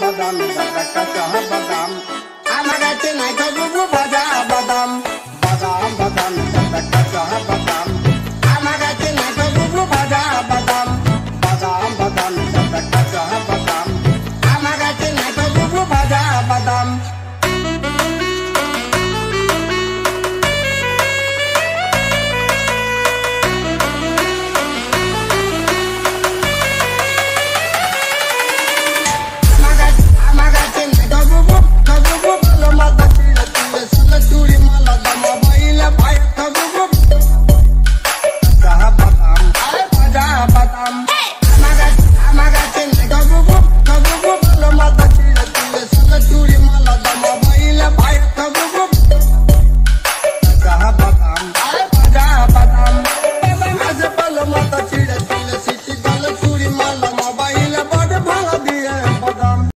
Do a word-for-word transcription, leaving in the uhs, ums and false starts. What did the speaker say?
বাদাম দাদা কাঁচা বাদাম আমার কাছে নাই তো বুবু ভাজা বাদাম